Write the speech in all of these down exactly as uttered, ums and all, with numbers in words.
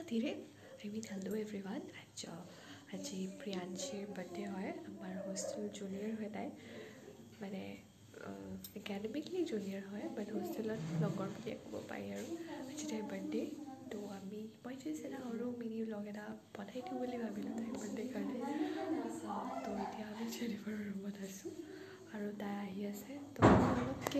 धीरे I mean hello everyone. आज आज प्रियांशीर बर्थडे है हमार हॉस्टल जूनियर है ताई माने एकेडमिकली जूनियर है बट हॉस्टेलत लगन बुलिए कब पाई आरो आज ताई बर्थडे तो आमी মই যেছিলা আৰু মিনি ব্লগ এটা বনাই দিও বুলি ভাবিলো তাই बर्थडे কাৰণে তো এতিয়া আমি জেনিফাৰৰ ৰুমত আছো আৰু তাই আহি আছে তো অলপকে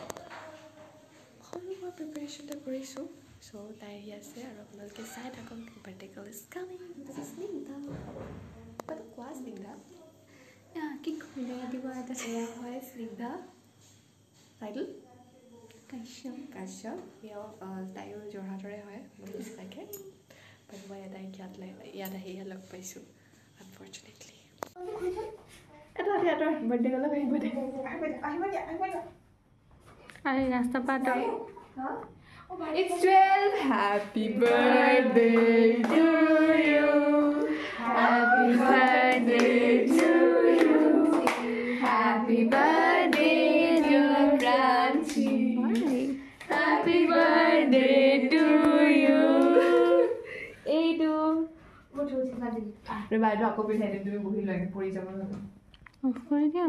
সৰু মই প্ৰিপাৰেচনটা কৰিছো So, তাই আহি আছে আৰু আপোনালোকে চাই থাকক birthday girl is coming this is Snigdha but কোৱা স্নিগ্ধা কি কৰিলে দিব এটা এয়া হয় স্নিগ্ধা টাইটেল কাশ্যপ কাশ্যপ এয়া তাইও যোৰহাটৰে হয় মোৰ নিচিনাকে বাট মই তাইক ইয়াত ইয়াত আহিহে লগ পাইছোঁ আনফৰ্চুনেটলি এটা এটা বাৰ্থডে গাৰ্ল আহিব দে আহিব দে আহিব দে আৰে ৰাস্তা পাত It's twelve. Happy birthday to you. Happy birthday to you. Happy birthday, dear Pranchi. Happy birthday to you. Hey, do. What was it? Remind me, I'll go behind and do it. We'll like pour it over. Of course, yeah.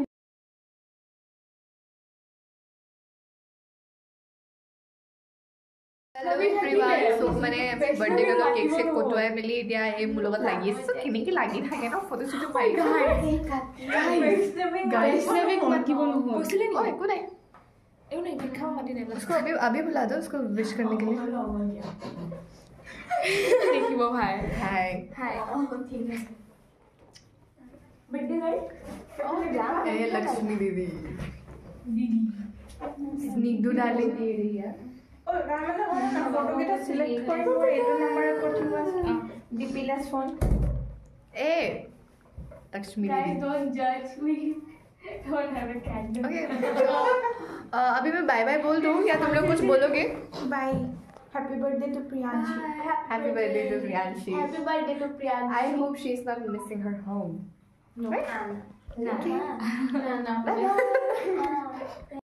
Hello everyone. So माने birthday का तो cake से कोटो है मिली दिया ये मुलोगत लगी है सो किन्हीं की लगी था क्या ना फोटो शूट पाई गाइस गाइस ने भी मत की बोलो उसने नहीं को नहीं ये नहीं दिखा मत नहीं उसको अभी अभी बुला दो उसको विश करने के लिए देखिए वो भाई हाय हाय ठीक है बर्थडे गर्ल ये लक्ष्मी दीदी दीदी स्निग्धू डार्लिंग दे रही है Oh, Ramana, photo get a select for eight number for Dipila's phone. Hey, Lakshmi. Guys, don't judge. We don't have a candle. Okay. uh, अभी मैं बाय बाय बोल दूँ या तुम लोग कुछ बोलोगे? Bye. Happy birthday to Priyanshi. Happy birthday to Priyanshi. Happy birthday to Priyanshi. I hope she's not missing her home. No. Right? No. No. No. No.